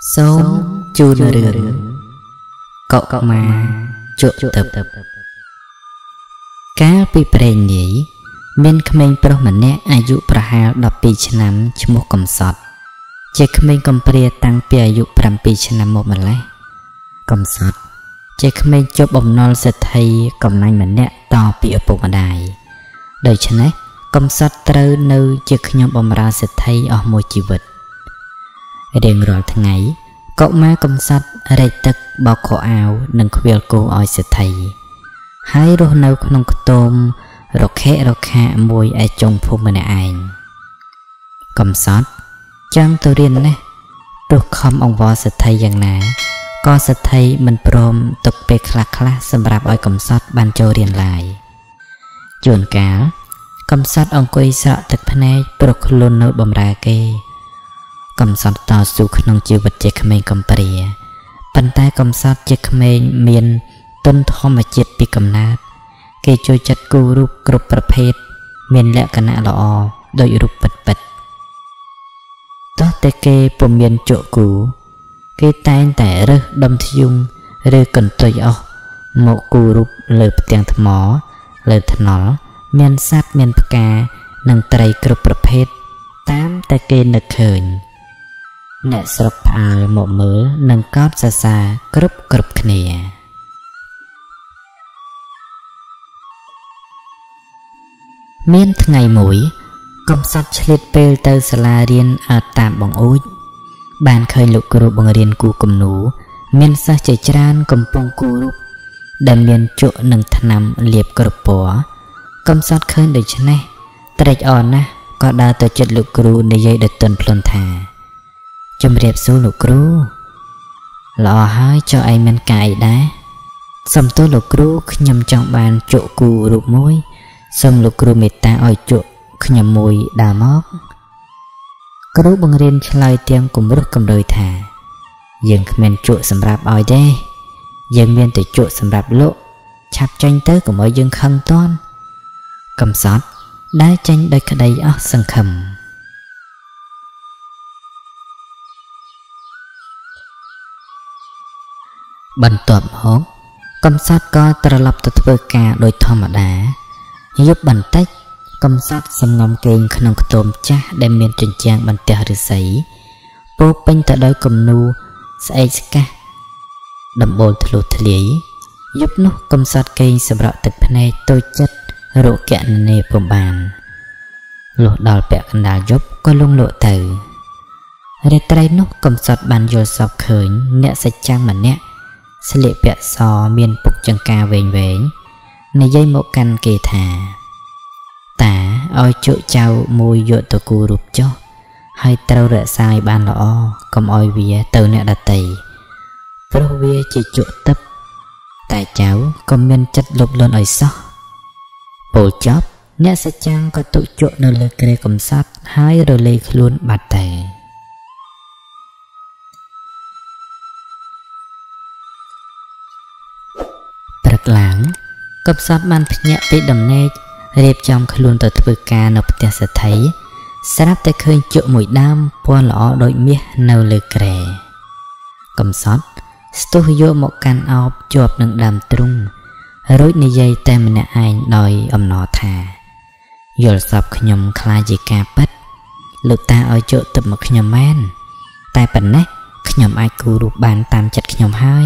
សូមជូនរឿងកុមារជក់ទឹកកាលពីព្រេងនាយមានក្មេងប្រុសម្នាក់អាយុប្រហែល12ឆ្នាំឈ្មោះកំសត់ជាក្មេងកំព្រាតាំងពីអាយុ7ឆ្នាំមកម្ល៉េះកំសត់ជាក្មេងជាប់បំណុលសេដ្ឋីកំណាញ់ម្នាក់តពីឪពុកម្ដាយដូច្នេះកំសត់ត្រូវនៅជាខ្ញុំបម្រើសេដ្ឋីអស់មួយជីវិតរៀងរាល់ថ្ងៃកុមារកំសត់រែកទឹកបោកខោអាវនិងខ្វៀលគោឲ្យសេដ្ឋីហើយរស់នៅក្នុងខ្ទមរខេរខាមួយឯចុងភូមិម្នាក់ឯងកំសត់ចង់ទៅរៀនណាស់ទោះខំអង្វរសេដ្ឋីយ៉ាងណាក៏សេដ្ឋីមិនព្រមទុកពេលខ្លះសម្រាប់ឲ្យកំសត់បានចូលរៀនឡើយជួនកាលកំសត់អង្គុយស្រក់ទឹកភ្នែកព្រោះខ្លួននៅបម្រើគេកំសត់តស៊ូក្នុងជីវិតជាក្មេងកំព្រាប៉ុន្តែកំសត់ជាក្មេងមានទុនធម្មជាតិពីកំណើតគេចូលចិត្តគូរូបគ្រប់ប្រភេទមានលក្ខណៈល្អដោយរូបពិតទោះតែគេពុំមានជក់គូគេតែងតែរើសដុំធ្យូងឬកន្ទុយអស់មកគូរូបលើផ្ទាំងថ្មលើថ្នល់មានសត្វមានផ្កានិងត្រីគ្រប់ប្រភេទតាមតែគេនឹកឃើញអ្នកស្រុកផ្អើលមកមើលនិងកោតសរសើរគ្រប់គ្នាមានថ្ងៃមួយកំសត់ឆ្លៀតពេលទៅសាលារៀនតាមបង្អួចបានឃើញលោកគ្រូបង្រៀនគូគំនូមានសិស្សជាច្រើនកំពុងគូរូបដែលមានជក់និងថ្នាំលាបគ្រប់ពណ៌កំសត់ឃើញដូច្នេះត្រេកអរណាស់ក៏ដើរទៅជិតលោកគ្រូនិយាយដោយទន់ភ្លន់ថាជំរាបសួរលោកគ្រូល្អហើយចុះឯងមានកាយដែរសំទោសលោកគ្រូខ្ញុំចង់បានជក់គូរូបមួយសូមលោកគ្រូមេត្តាឲ្យជក់ខ្ញុំមួយដើរមកគ្រូបង្រៀនឆ្លើយទាំងគំរោះគំរើយថាយើងគ្មានជក់សម្រាប់ឲ្យទេយើងមានតែជក់សម្រាប់លក់ឆាប់ចេញទៅកុំឲ្យយើងខឹងតន់កំសត់ដើរចេញដោយក្តីអស់សង្ឃឹមបន្ទាប់មកកំសត់ក៏ត្រឡប់ទៅធ្វើការដោយធម្មតាយប់បន្តិចកំសត់សំងំគេងក្នុងខ្ទមចាស់ដែលមានជញ្ជាំងបន្ទះឫស្សីពោពេញទៅដោយគំនូស្អែកស្កះដំបូលធ្លុះធ្លាយយប់នោះកំសត់គេងសម្រក់ទឹកភ្នែកតូចចិត្តរកគណនេពុំបានលុះដល់ពាក់កណ្ដាលយប់ក៏លងលក់ទៅរាត្រីនោះកំសត់បានយល់សពឃើញអ្នកសច្ចាំងម្នាក់ស្លៀកពាក់សមានពុកចង្ការវែងនិយាយមកកាន់គេថាតាឲ្យជក់ចៅមួយយកទៅគូរូបចុះហើយត្រូវរក្សាឲ្យបានល្អកុំឲ្យវាទៅអ្នកដទៃព្រោះវាជាជក់ទឹកតែចៅក៏មានចិត្តលោភលន់ឲ្យសោះពោលចប់អ្នកសច្ចាំងក៏ទុកជក់នៅលើគ្រែកំសត់ហើយរលាយខ្លួនបាត់ទៅព្រឹកឡើងកំសត់បានភ្ញាក់ពីដំណេករៀបចំខ្លួនទៅធ្វើការនៅផ្ទះសេដ្ឋីស្រាប់តែឃើញជក់មួយដើមពណ៌ល្អដូចមាសនៅលើគ្រែកំសត់ស្ទុះយកមកកាន់អោបជាប់នឹងដើមទ្រូងរួចនិយាយតែម្នាក់ឯងដោយអំណរថាយល់សពខ្ញុំខ្លាចជាការពិតលោកតាឲ្យជក់ទឹកមកខ្ញុំមែនតែប៉ុណ្ណេះខ្ញុំអាចគូរូបបានតាមចិត្តខ្ញុំហើយ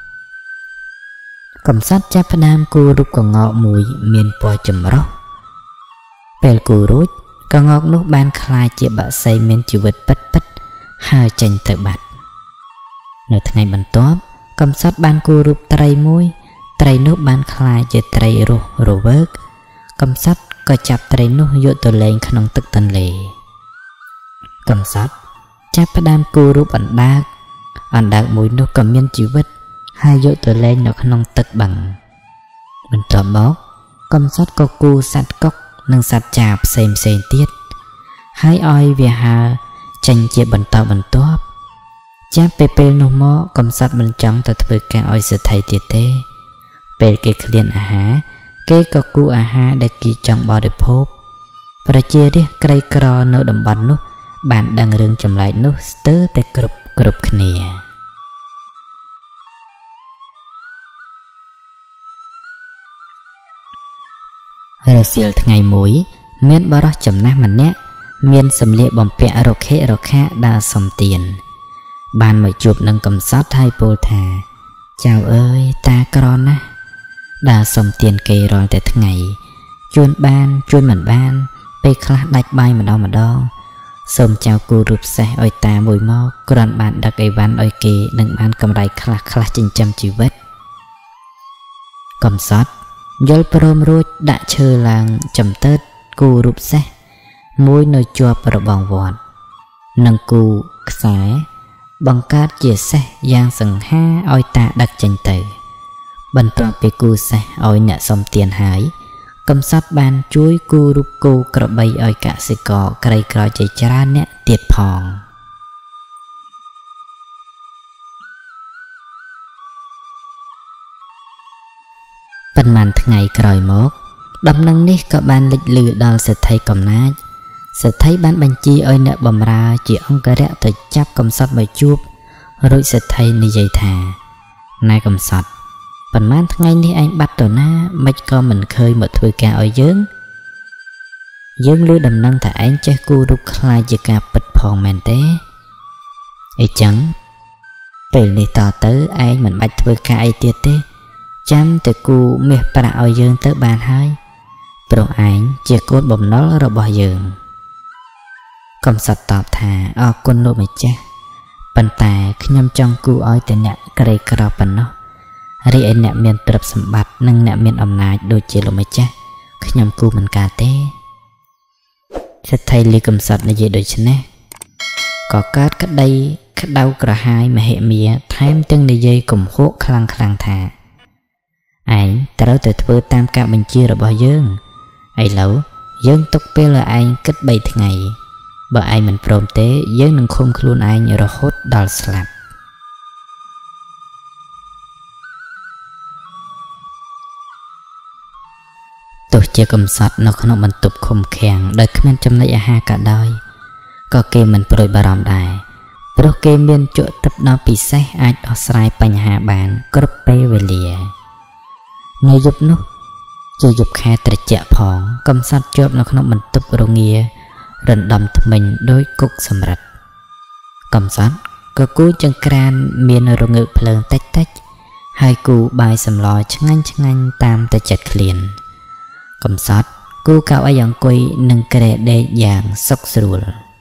កំសត់ចាប់ផ្ដើមគូរូបក្ងោកមួយមានពណ៌ចម្រុះពេលគូរួចក្ងោកនោះបានคล้ายជាបក្សីមានជីវិតពិតហើយចេញទៅបាត់នៅថ្ងៃបន្ទាប់កំសត់បានគូរូបត្រីមួយត្រីនោះបានคล้ายជាត្រីរស់រវើកកំសត់ក៏ចាប់ត្រីនោះយកទៅលេងក្នុងទឹកទន្លេកំសត់ចាប់ផ្ដើមគូរូបអណ្ដើកមួយនោះក៏មានជីវិតហើយយកទៅលេងនៅក្នុងទឹកបឹងបន្ទាប់មកកំសត់ក៏គូសត្វកុកនិងសត្វចាបផ្សេងទៀតហើយឲ្យវាហើរចេញជាបន្តបន្ទាប់ចាប់ពីពេលនោះមកកំសត់មិនចង់ទៅធ្វើការឲ្យសេដ្ឋីទៀតទេពេលគេឃ្លានអាហារគេក៏គូអាហារដែលគេចង់បរិភោគប្រជារាស្ត្រក្រីក្រនៅតំបន់នោះបានដឹងរឿងចម្លែកនោះស្ទើរតែគ្រប់គ្រប់គ្នារសៀលថ្ងៃមួយមានបរិសចំណាស់ម្នាក់មានសម្លៀកបំពាក់រខិរខាដើរសុំទានបានមកជួបនឹងកំសត់ហើយពោលថាចៅអើយតាក្រណាស់ដើរសុំទានគេរាល់តែថ្ងៃជួនបានជួនមិនបានពេលខ្លះដាច់បាយម្ដងសូមចៅគូរូបសេះឲ្យតាមួយមកគ្រាន់បានដឹកអីវ៉ាន់ឲ្យគេនឹងបានកម្រៃខ្លះចិញ្ចឹមជីវិតកំសត់យល់ព្រមរួចដាក់ឈើឡើងចំទើតគូរូបសេះមួយនៅជាប់របងវត្តនិងគូខ្សែបង្កើតជាសេះយ៉ាងសង្ហាឲ្យតាដឹកចេញទៅបន្ទាប់ពីគូសេះឲ្យអ្នកសុំទានហើយកំសត់បានជួយគូរូបគោក្របីឲ្យកសិករក្រីក្រជាច្រើនអ្នកទៀតផងប៉ុន្មានថ្ងៃក្រោយមកដំណឹងនេះក៏បានលេចលឺដល់សេដ្ឋីកំណាចសេដ្ឋីបានបញ្ជាឲ្យអ្នកបម្រើជាអង្គរៈទៅចាប់កំសត់មកជួបរួចសេដ្ឋីនិយាយថាណែកំសត់ប៉ុន្មានថ្ងៃនេះឯងបាត់ទៅណាមិនក៏មិនឃើញមកធ្វើការឲ្យយើងឮដំណឹងថាឯងចេះគូរូបខ្លាយជាការពិតផងមែនទេអីចឹងពេលនេះតទៅឯងមិនបាច់ធ្វើការអីទៀតទេចាំតែគូមាសប្រាក់ឲ្យយើងទៅបានហើយព្រោះឯងជាកូនបំណុលរបស់យើងកំសត់តបថាអរគុណលោកម្ចាស់ប៉ុន្តែខ្ញុំចង់គូឲ្យតែអ្នកក្រីក្រប៉ុណ្ណោះរីឯអ្នកមានទ្រព្យសម្បត្តិនិងអ្នកមានអំណាចដូចជាលោកម្ចាស់ខ្ញុំគូមិនការទេសេដ្ឋីលីកំសត់និយាយដូច្នេះក៏កើតក្តីក្តៅក្រហាយមហិមាថែមទាំងនិយាយគំហកខ្លាំងថាឯងត្រូវតែធ្វើតាមការបញ្ជារបស់យើងឥឡូវយើងទុកពេលឲ្យឯងគិត3ថ្ងៃបើឯងមិនព្រមទេយើងនឹងឃុំខ្លួនឯងរហូតដល់ស្លាប់ទោះជាកំសត់នៅក្នុងបន្ទប់ឃុំឃាំងដោយគ្មានចំណីអាហារក៏ដោយក៏គេមិនព្រួយបារម្ភដែរព្រោះគេមានជក់ទឹកដ៏ពិសេសអាចដោះស្រាយបញ្ហាបានគ្រប់ពេលវេលានៅយប់នោះជាយប់ខែត្រជាក់ផងកំសត់ជាប់នៅក្នុងបន្ទប់រងារណ្ដំថ្មិញដោយគុកសម្រិតកំសត់ក៏គូចង្ក្រានមានរងើកភ្លើងតិចហើយគូបាយសម្លឆ្ងាញ់តាមតែចិត្តឃ្លានកំសត់គូកៅអីអង្គុយនឹងក្រែដេកយ៉ាងសុខស្រួល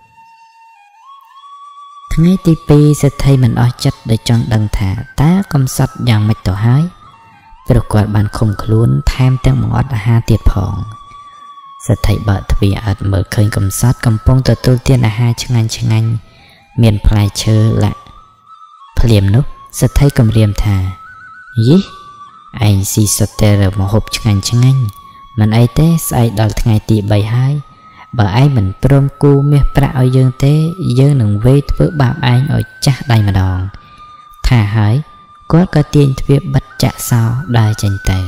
ថ្ងៃទី2សេដ្ឋីមិនអស់ចិត្តដែលចង់ដឹងថាតើកំសត់យ៉ាងម៉េចទៅហើយព្រោះគាត់បានឃុំខ្លួនថែមទាំងបង្អត់អាហារទៀតផងសេដ្ឋីបើកទ្វារអត់មើលឃើញកំសត់កំពុងទទួលទានអាហារឆ្ងាញ់មានផ្លែឈើលាក់ភ្លាមនោះសេដ្ឋីគំរាមថាយីឯងស៊ីសុទ្ធតែម្ហូបឆ្ងាញ់មិនអីទេស្អែកដល់ថ្ងៃទី3ហើយបើឯងមិនព្រមគូមាសប្រាក់ឲ្យយើងទេយើងនឹងវេធ្វើបាបឯងឲ្យចាស់ដៃម្ដងថាហើយគាត់ក៏ទាញទ្វារបិទចាក់សោដើរចេញទៅ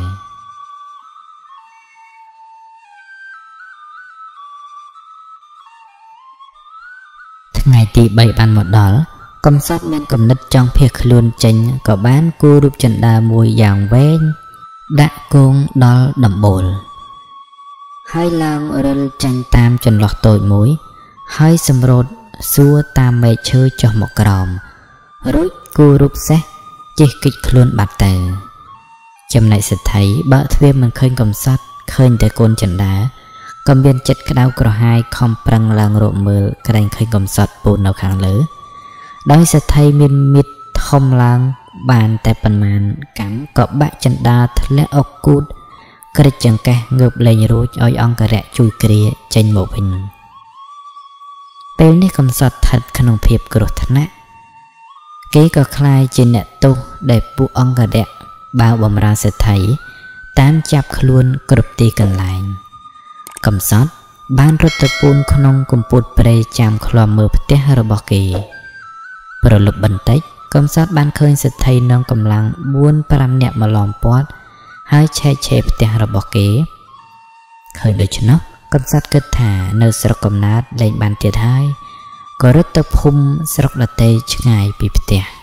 ថ្ងៃទី3បានមកដល់កំសត់មានគំនិតចង់ភៀសខ្លួនចេញក៏បានគូរូបចិន្តាមួយយ៉ាងវែងដាក់គងដល់ដំបូលហើយឡើងរិលចាញ់តាមចន្លោះតូចមួយហើយសម្រូតសួរតាមមែកឈើចុះមកក្រោមរួចគូរូបសេះជិះគិចខ្លួនបាត់ទៅចំណែកសេដ្ឋីបើកទ្វារមិនឃើញកំសត់ឃើញតែកូនចិន្តាក៏មានចិត្តក្តៅក្រហាយខំប្រឹងឡើងរកមើលក្រែងឃើញកំសត់ពូននៅខាងលើដោយសេដ្ឋីមានមិត្តធំឡើងបានតែប៉ុន្មានកម្មក៏បាក់ចិន្តាធ្លាក់អុកគូតក្រិចចង្កេះងើបលេងរួចឲ្យអង្គរៈជួយគ្រាចេញមកវិញពេលនេះកំសត់ស្ថិតក្នុងភាពគ្រោះថ្នាក់គេក៏คล้ายជាអ្នកទោសដែលពួកអង្គរៈបាវបំរើសេដ្ឋីតាមចាប់ខ្លួនគ្រប់ទីកន្លែងកំសត់បានរត់ទៅពូនក្នុងកំពូតព្រៃចាំឃ្លាំមើលផ្ទះរបស់គេប្រលប់បន្តិចកំសត់បានឃើញសេដ្ឋីនឹងកម្លាំង 4-5 នាក់មកឡោមព័ទ្ធហើយឆែកឆេរផ្ទះរបស់គេឃើញដូច្នោះកំសត់គិតថានៅស្រុកកំណើតលែងបានទៀតហើយក៏រត់ទៅភូមិស្រុកដទៃឆ្ងាយពីផ្ទះ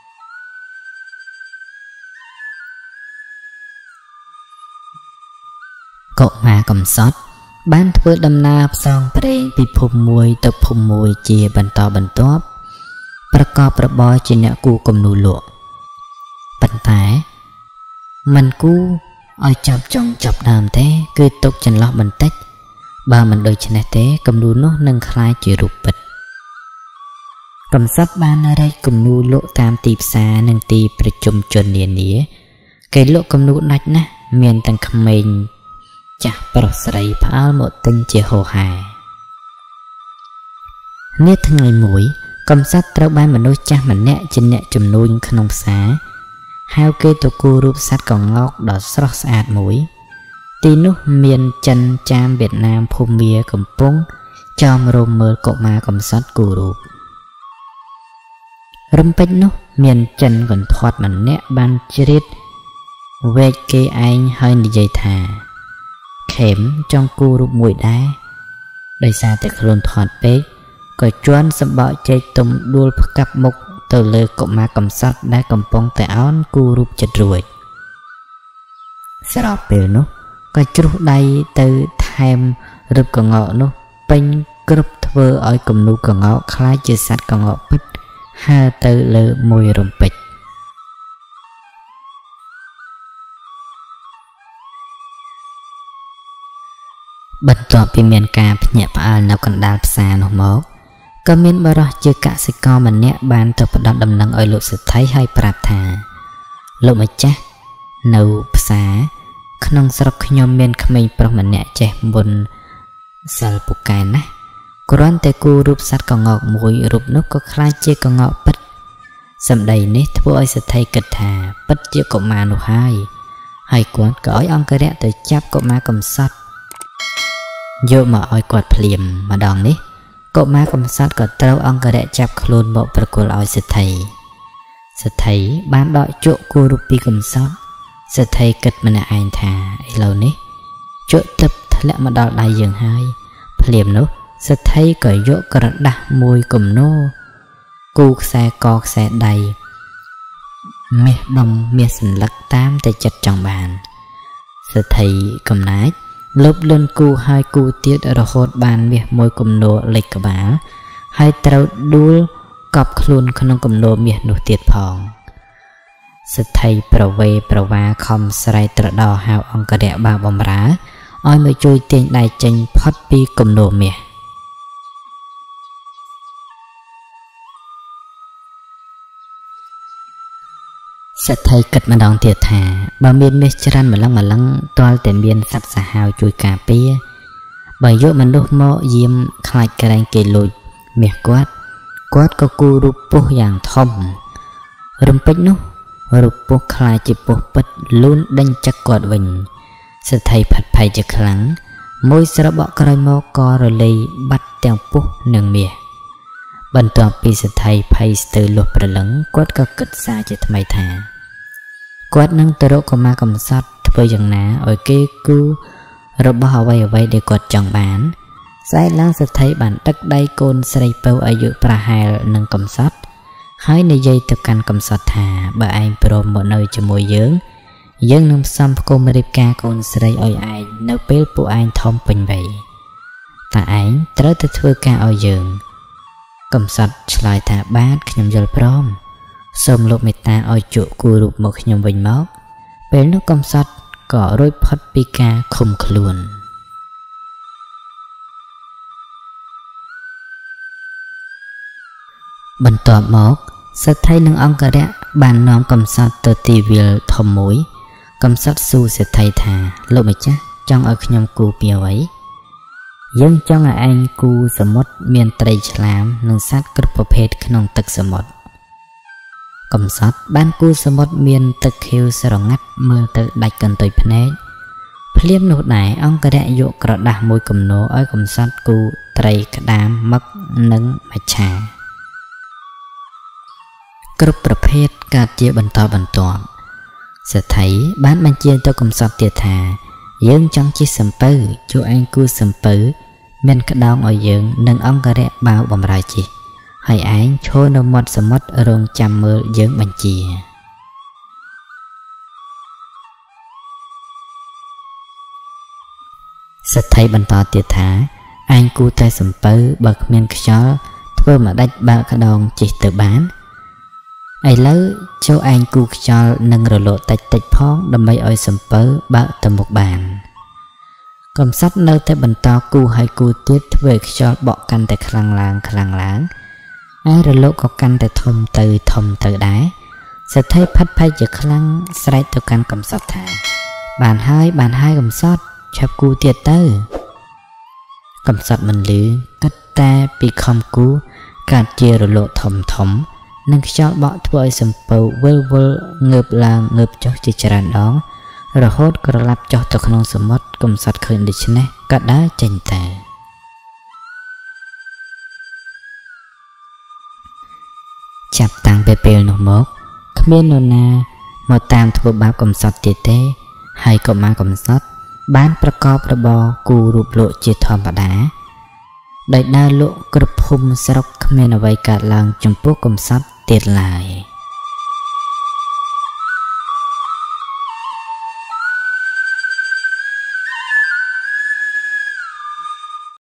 កុមារកំសត់បានធ្វើដំណើរផ្សងព្រេងពីភូមិមួយទៅភូមិមួយជាបន្តបន្ទាប់ប្រកបរបរជាអ្នកគូគំនូលក់ប៉ុន្តែមិនគូឲ្យចាប់ចុងចាប់ដើមទេគឺទុកចន្លោះបន្តិចបើមិនដូច្នេះទេគំនូនោះនឹងคล้ายជារូបពិតកំសត់បានរែកគំនូលក់តាមទីផ្សារនិងទីប្រជុំជននានាគេលក់គំនូដាច់ណាស់មានទាំងក្មេងចាស់ប្រុសស្រីផ្អើលមកទិញជាហូរហែនាថ្ងៃមួយកំសត់ត្រូវបានមនុស្សចាស់ម្នាក់ជាអ្នកជំនួញក្នុងផ្សារហៅគេទៅគូររូបសត្វកង្កោកដ៏ស្រស់ស្អាតមួយទីនោះមានចិនចាមវៀតណាមភូមាកំពុងចោមរោមមើលកុមារកំសត់គូររូបរំពេចនោះមានចិនកន្ធាត់ម្នាក់បានជ្រៀតវែកគេឯងហើយនិយាយថាខេមចង់គូររូបមួយដែរដោយសារតែខ្លួនធាត់ពេកក៏ជន់សម្បកចេកទុំដួលផ្កាប់មុខទៅលើកុមារកំសត់ដែលកំពុងតែអោនគូររូបចិត្តរួចស្របពេលនោះក៏ជ្រុះដៃទៅថែមរូបកង្កោកនោះពេញគ្រប់ធ្វើឲ្យគំនូកង្កោកคล้ายជាសត្វកង្កោកពិតហើរទៅលើមួយរំពេចបន្ទាប់ពីមានការភ្ញាក់ផ្អើលនៅកណ្ដាលផ្សារនោះមកក៏មានបរិសុទ្ធជាកសិករម្នាក់បានទៅផ្ដាំដំណឹងឲ្យលោកសេដ្ឋីហើយប្រាប់ថាលោកម្ចាស់នៅផ្សារក្នុងស្រុកខ្ញុំមានក្មេងប្រុសម្នាក់ចេះមុនសិលពូកែណាស់គ្រាន់តែគូររូបសត្វកង្កោកមួយរូបនោះក៏คล้ายជាកង្កោកពិតសម្ដីនេះធ្វើឲ្យសេដ្ឋីគិតថាពិតជាកុមារនោះហើយគាត់ក៏ឲ្យអង្គរៈទៅចាប់កុមារកំសត់យកមកឲ្យគាត់ភ្លាមម្ដងនេះកុមារកំសត់ក៏ត្រូវអង្គរៈចាប់ខ្លួនមកប្រគល់ឲ្យសេដ្ឋីបានដកជក់គូររូបពីកំសត់សេដ្ឋីគិតម្នាក់ឯងថាឥឡូវនេះជក់ទឹកធ្លាក់មកដល់ដៃយើងហើយភ្លាមនោះសេដ្ឋីក៏យកក្រដាស់មួយគំនោគូខ្សែកខ្សែដៃមាសដុំមាសសន្លឹកតាមតែចិត្តចង់បានសេដ្ឋីកំណាចលុបលុនគូហើយគូទៀតរហូតបានមាសមួយគំនោលេចក្បាលហើយត្រូវដួលកប់ខ្លួនក្នុងគំនោមាសនោះទៀតផងសេដ្ឋីប្រវេប្រវាខំស្រែកត្រដោហៅអង្គរៈបាបំរើឲ្យមកជួយទាញដៃចេញផុតពីគំនោមាសសេដ្ឋីគិតម្ដងទៀតថាបើមានមាសច្រើនម្លឹងទាល់តែមានសត្វសាហាវជួយការពារបើយកមនុស្សមកយាមខ្លាចក្រែងគេលួចមាសគាត់ក៏គូររូបពស់យ៉ាងធំរំពេចនោះរូបពស់ខ្លាចជាពស់ពិតលូនដេញចឹកគាត់វិញសេដ្ឋីផាត់ភ័យជាខ្លាំងមួយស្របក់ក្រោយមកក៏រលាយបាត់ទាំងពស់និងមាសបន្ទាប់ពីសេដ្ឋីភ័យស្ទើរលុះព្រលឹងគាត់ក៏គិតសារជាថ្មីថាគាត់នឹងទៅរកកុមារកំសត់ធ្វើយ៉ាងណាឲ្យគេគូរបស់អ្វីដែលគាត់ចង់បានស្អែកឡើងសេដ្ឋីបានដឹកដៃកូនស្រីពៅអាយុប្រហែលនឹងកំសត់ហើយនិយាយទៅកាន់កំសត់ថាបើឯងព្រមមកនៅជាមួយយើងនឹងផ្សំផ្គុំរៀបការកូនស្រីឲ្យឯងនៅពេលពួកឯងធំពេញវ័យតែឯងត្រូវទៅធ្វើការឲ្យយើងកំសត់ឆ្លើយថាបាទខ្ញុំយល់ព្រមសូមលោកមេត្តាឲ្យជក់គូររូបមកខ្ញុំវិញមកពេលនោះកំសត់ក៏រួចផុតពីការឃុំខ្លួនបន្ទាប់មកសេដ្ឋីនិងអង្គរៈបាននាំកំសត់ទៅទីវាលធំមួយកំសត់សួរសេដ្ឋីថាលោកម្ចាស់ចង់ឲ្យខ្ញុំគូពីអ្វីយើងចង់ឲ្យឯងគូសមុទ្រមានត្រីឆ្លាមនិងសត្វគ្រប់ប្រភេទក្នុងទឹកសមុទ្រកំសត់បានគូសមុទ្រមានទឹកខៀវស្រងាត់មើលទៅដាច់កន្ទុយភ្នែកភ្លាមនោះដែរអង្គរៈយកក្រដាស់មួយគំនោឲ្យកំសត់គូត្រីក្តាមមឹកនិងមច្ឆាគ្រប់ប្រភេទកើតជាបន្តបន្ទាប់សេដ្ឋីបានបញ្ជាទៅកំសត់ទៀតថាយើងចង់ជិះសំពៅជួយឯងគូសំពៅមានក្តោងឲ្យយើងនិងអង្គរៈបាវបំរើជិះហើយឯងឈរនៅមាត់សមុទ្ររងចាំមើលយើងបញ្ជាសេដ្ឋីបន្តទៀតថាឯងគូតែសំពៅបើគ្មានខ្យល់ធ្វើមកដាច់បើកក្តោងជិះទៅបានឥឡូវចូលឯងគូខ្យល់និងរលកតិចផងដើម្បីឲ្យសំពៅបើកទៅមុខបានកំសត់នៅតែបន្តគូហើយគូទៀតធ្វើឲ្យខ្យល់បក់កាន់តែខ្លាំងឡើងឯរលកក៏កាន់តែធំទៅដែរសេដ្ឋីផាត់ផៃជាខ្លាំងស្រែកទៅកាន់កំសត់ថាបានហើយកំសត់ឆាប់គូទៀតទៅកំសត់មិនលឺគិតតែពីខំគូកាត់ជារលកធំនិងខ្យល់បក់ធ្វើឲ្យសំពៅវិលងើបឡើងងើបចុះជាច្រើនដងរហូតក្រឡាប់ចុះទៅក្នុងសមុទ្រកំសត់ឃើញដូច្នេះក៏ដើរចេញទៅចាប់តាំងពីពេលនោះមកគ្មាននរណាមកតាមធ្វើបាបកំសត់ទៀតទេហើយកុមារកំសត់បានប្រកបរបរគូរូបលោកជាធម្មតាដោយដើរលក់គ្រប់ភូមិស្រុកគ្មានអ្វីកើតឡើងចំពោះកំសត់ទៀតឡើយ